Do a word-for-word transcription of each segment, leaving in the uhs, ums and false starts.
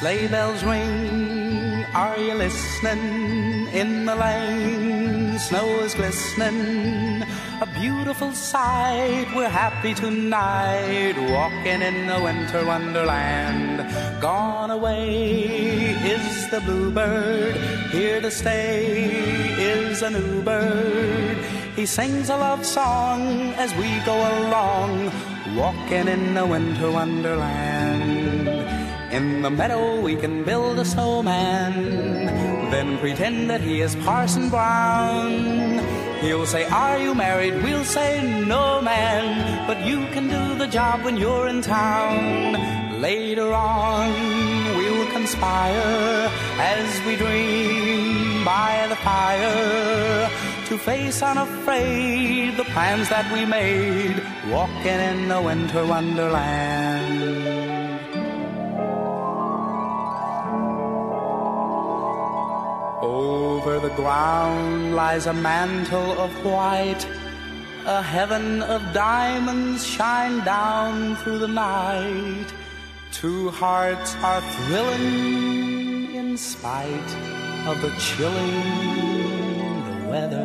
Sleigh bells ring, are you listening? In the lane, snow is glistening. A beautiful sight, we're happy tonight, walking in a winter wonderland. Gone away is the bluebird, here to stay is a new bird. He sings a love song as we go along, walking in a winter wonderland. In the meadow we can build a snowman, then pretend that he is Parson Brown. He'll say, are you married? We'll say, no man, but you can do the job when you're in town. Later on we'll conspire as we dream by the fire, to face unafraid the plans that we made, walking in a winter wonderland. Over the ground lies a mantle of white, a heaven of diamonds shine down through the night. Two hearts are thrilling in spite of the chilling the weather.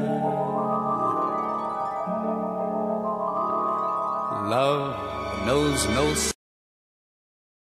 Love knows no